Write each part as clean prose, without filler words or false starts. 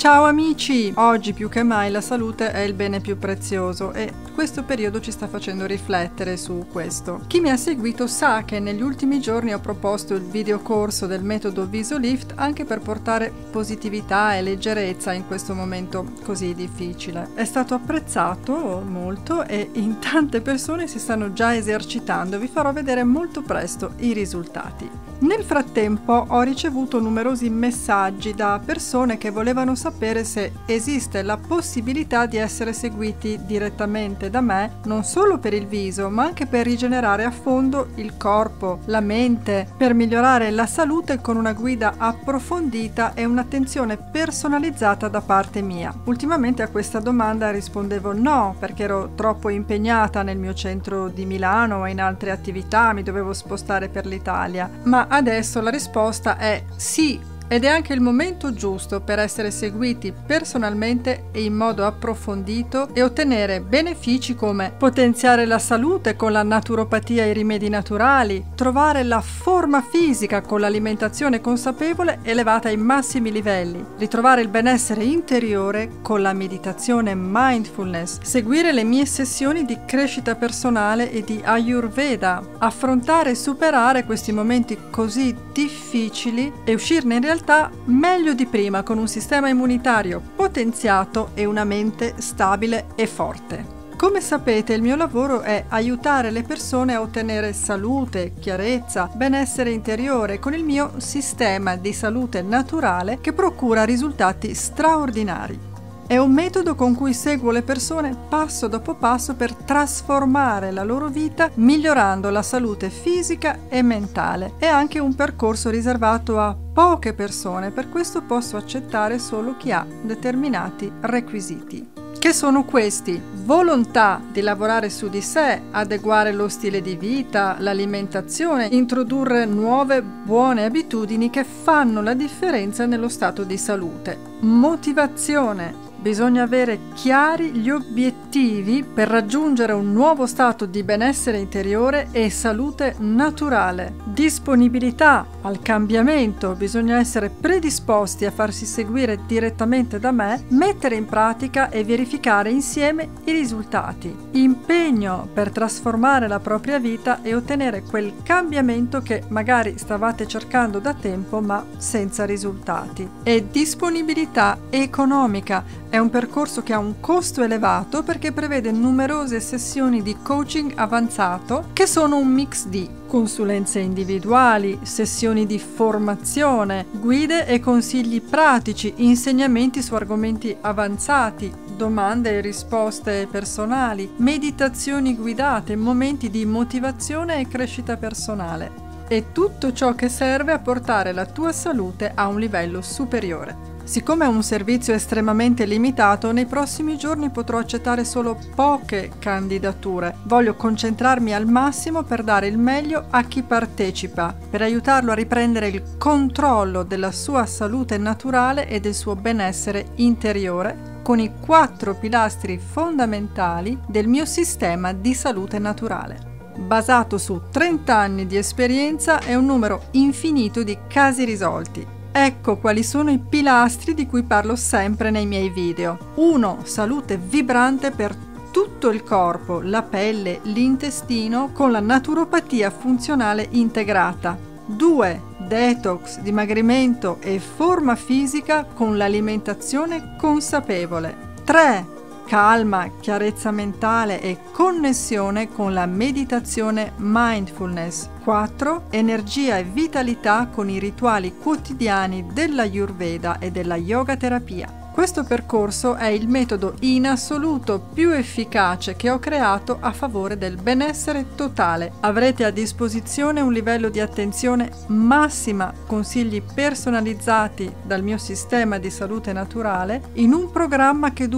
Ciao amici! Oggi più che mai la salute è il bene più prezioso e questo periodo ci sta facendo riflettere su questo. Chi mi ha seguito sa che negli ultimi giorni ho proposto il videocorso del metodo VisoLift anche per portare positività e leggerezza in questo momento così difficile. È stato apprezzato molto e in tante persone si stanno già esercitando. Vi farò vedere molto presto i risultati. Nel frattempo ho ricevuto numerosi messaggi da persone che volevano sapere se esiste la possibilità di essere seguiti direttamente da me, non solo per il viso, ma anche per rigenerare a fondo il corpo, la mente, per migliorare la salute con una guida approfondita e un'attenzione personalizzata da parte mia. Ultimamente a questa domanda rispondevo no, perché ero troppo impegnata nel mio centro di Milano e in altre attività, mi dovevo spostare per l'Italia, ma adesso la risposta è sì. Ed è anche il momento giusto per essere seguiti personalmente e in modo approfondito e ottenere benefici come potenziare la salute con la naturopatia e i rimedi naturali, trovare la forma fisica con l'alimentazione consapevole elevata ai massimi livelli, ritrovare il benessere interiore con la meditazione mindfulness, seguire le mie sessioni di crescita personale e di Ayurveda, affrontare e superare questi momenti così difficili e uscirne in realtà meglio di prima con un sistema immunitario potenziato e una mente stabile e forte. Come sapete, il mio lavoro è aiutare le persone a ottenere salute, chiarezza, benessere interiore con il mio sistema di salute naturale che procura risultati straordinari. È un metodo con cui seguo le persone passo dopo passo per trasformare la loro vita migliorando la salute fisica e mentale. È anche un percorso riservato a poche persone, per questo posso accettare solo chi ha determinati requisiti. Che sono questi: volontà di lavorare su di sé, adeguare lo stile di vita, l'alimentazione, introdurre nuove buone abitudini che fanno la differenza nello stato di salute. Motivazione. Bisogna avere chiari gli obiettivi per raggiungere un nuovo stato di benessere interiore e salute naturale. Disponibilità al cambiamento. Bisogna essere predisposti a farsi seguire direttamente da me, mettere in pratica e verificare insieme i risultati. Impegno per trasformare la propria vita e ottenere quel cambiamento che magari stavate cercando da tempo ma senza risultati. E disponibilità economica. È un percorso che ha un costo elevato perché prevede numerose sessioni di coaching avanzato che sono un mix di consulenze individuali, sessioni di formazione, guide e consigli pratici, insegnamenti su argomenti avanzati, domande e risposte personali, meditazioni guidate, momenti di motivazione e crescita personale. E tutto ciò che serve a portare la tua salute a un livello superiore. Siccome è un servizio estremamente limitato, nei prossimi giorni potrò accettare solo poche candidature. Voglio concentrarmi al massimo per dare il meglio a chi partecipa, per aiutarlo a riprendere il controllo della sua salute naturale e del suo benessere interiore con i 4 pilastri fondamentali del mio sistema di salute naturale. Basato su 30 anni di esperienza e un numero infinito di casi risolti. Ecco quali sono i pilastri di cui parlo sempre nei miei video. 1. Salute vibrante per tutto il corpo, la pelle, l'intestino con la naturopatia funzionale integrata. 2. Detox, dimagrimento e forma fisica con l'alimentazione consapevole. 3. Calma, chiarezza mentale e connessione con la meditazione mindfulness. 4. Energia e vitalità con i rituali quotidiani dell'Ayurveda e della yoga terapia. Questo percorso è il metodo in assoluto più efficace che ho creato a favore del benessere totale. Avrete a disposizione un livello di attenzione massima, consigli personalizzati dal mio sistema di salute naturale, in un programma che dura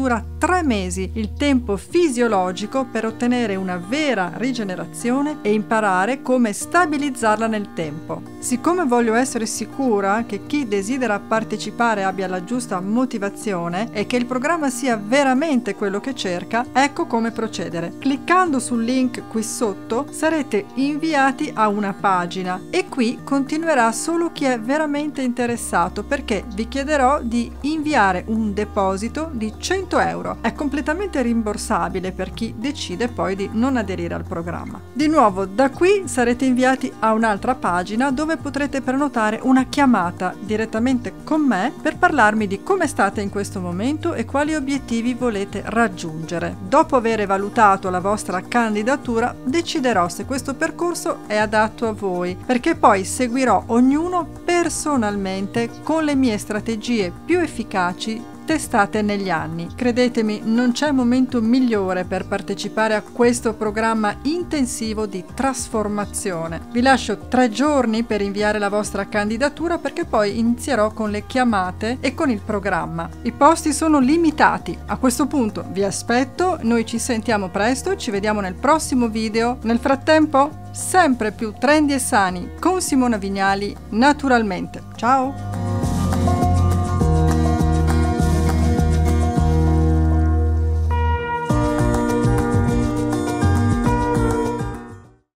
3 mesi, il tempo fisiologico per ottenere una vera rigenerazione e imparare come stabilizzarla nel tempo. Siccome voglio essere sicura che chi desidera partecipare abbia la giusta motivazione e che il programma sia veramente quello che cerca, ecco come procedere. Cliccando sul link qui sotto sarete inviati a una pagina e qui continuerà solo chi è veramente interessato, perché vi chiederò di inviare un deposito di 100 euro. È completamente rimborsabile per chi decide poi di non aderire al programma. Di nuovo, da qui sarete inviati a un'altra pagina dove potrete prenotare una chiamata direttamente con me per parlarmi di come state in questo momento e quali obiettivi volete raggiungere. Dopo aver valutato la vostra candidatura, deciderò se questo percorso è adatto a voi, perché poi seguirò ognuno personalmente con le mie strategie più efficaci testate negli anni. Credetemi, non c'è momento migliore per partecipare a questo programma intensivo di trasformazione. Vi lascio 3 giorni per inviare la vostra candidatura, perché poi inizierò con le chiamate e con il programma. I posti sono limitati. A questo punto vi aspetto, noi ci sentiamo presto, ci vediamo nel prossimo video. Nel frattempo, sempre più trendy e sani con Simona Vignali, naturalmente. Ciao!